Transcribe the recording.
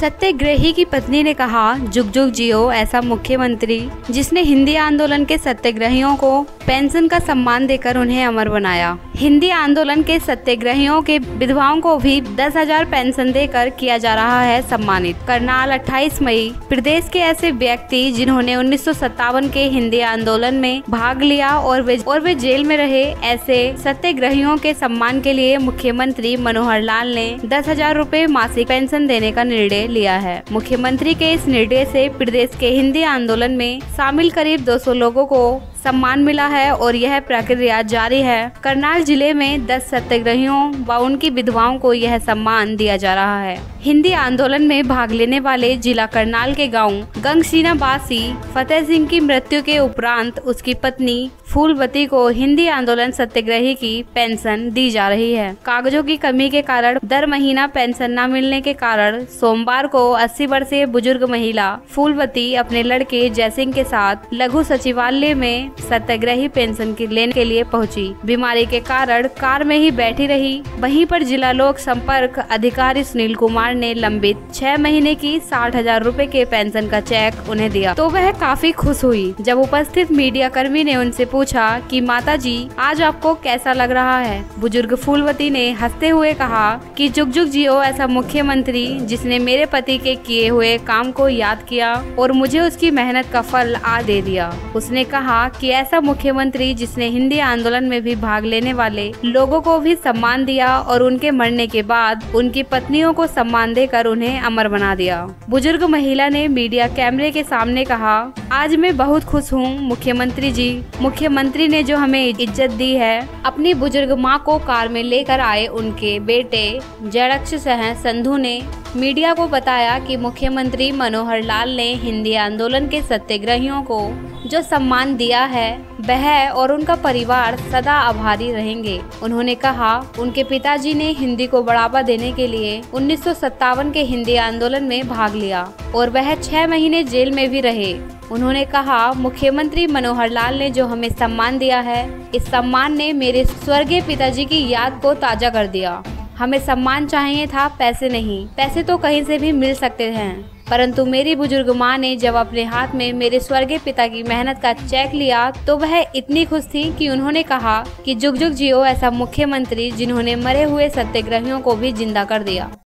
सत्याग्रही की पत्नी ने कहा, जुग जुग जियो ऐसा मुख्यमंत्री जिसने हिंदी आंदोलन के सत्याग्रहियों को पेंशन का सम्मान देकर उन्हें अमर बनाया। हिंदी आंदोलन के सत्याग्रहियों के विधवाओं को भी 10,000 पेंशन देकर किया जा रहा है सम्मानित। करनाल 28 मई। प्रदेश के ऐसे व्यक्ति जिन्होंने 1957 के हिंदी आंदोलन में भाग लिया और वे जेल में रहे, ऐसे सत्याग्रहियों के सम्मान के लिए मुख्यमंत्री मनोहर लाल ने 10,000 रुपए मासिक पेंशन देने का निर्णय लिया है। मुख्यमंत्री के इस निर्णय से प्रदेश के हिंदी आंदोलन में शामिल करीब 200 लोगों को सम्मान मिला है और यह प्रक्रिया जारी है। करनाल जिले में 10 सत्याग्रहियों व उनकी विधवाओं को यह सम्मान दिया जा रहा है। हिंदी आंदोलन में भाग लेने वाले जिला करनाल के गांव गंगसीना वासी फतेह सिंह की मृत्यु के उपरांत उसकी पत्नी फूलवती को हिंदी आंदोलन सत्याग्रही की पेंशन दी जा रही है। कागजों की कमी के कारण दर महीना पेंशन न मिलने के कारण सोमवार को 80 वर्षीय बुजुर्ग महिला फूलवती अपने लड़के जयसिंह के साथ लघु सचिवालय में सत्याग्रही पेंशन लेने के लिए पहुंची। बीमारी के कारण कार में ही बैठी रही। वहीं पर जिला लोक संपर्क अधिकारी सुनील कुमार ने लंबित 6 महीने की 60,000 रुपए के पेंशन का चेक उन्हें दिया तो वह काफी खुश हुई। जब उपस्थित मीडिया कर्मी ने उनसे पूछा कि माताजी आज आपको कैसा लग रहा है, बुजुर्ग फूलवती ने हंसते हुए कहा कि जुग जुग जियो ऐसा मुख्यमंत्री जिसने मेरे पति के किए हुए काम को याद किया और मुझे उसकी मेहनत का फल आज दे दिया। उसने कहा कि ऐसा मुख्यमंत्री जिसने हिंदी आंदोलन में भी भाग लेने वाले लोगों को भी सम्मान दिया और उनके मरने के बाद उनकी पत्नियों को सम्मान देकर उन्हें अमर बना दिया। बुजुर्ग महिला ने मीडिया कैमरे के सामने कहा, आज मैं बहुत खुश हूँ मुख्यमंत्री जी। मुख्यमंत्री ने जो हमें इज्जत दी है। अपनी बुजुर्ग माँ को कार में लेकर आए उनके बेटे जयरक्ष सह संधू ने मीडिया को बताया कि मुख्यमंत्री मनोहर लाल ने हिंदी आंदोलन के सत्याग्रहियों को जो सम्मान दिया है वह और उनका परिवार सदा आभारी रहेंगे। उन्होंने कहा उनके पिताजी ने हिंदी को बढ़ावा देने के लिए 1957 के हिंदी आंदोलन में भाग लिया और वह 6 महीने जेल में भी रहे। उन्होंने कहा मुख्यमंत्री मनोहर लाल ने जो हमें सम्मान दिया है, इस सम्मान ने मेरे स्वर्गीय पिताजी की याद को ताजा कर दिया। हमें सम्मान चाहिए था, पैसे नहीं। पैसे तो कहीं से भी मिल सकते हैं, परंतु मेरी बुजुर्ग माँ ने जब अपने हाथ में मेरे स्वर्गीय पिता की मेहनत का चेक लिया तो वह इतनी खुश थी कि उन्होंने कहा कि जुग जुग जियो ऐसा मुख्यमंत्री जिन्होंने मरे हुए सत्याग्रहियों को भी जिंदा कर दिया।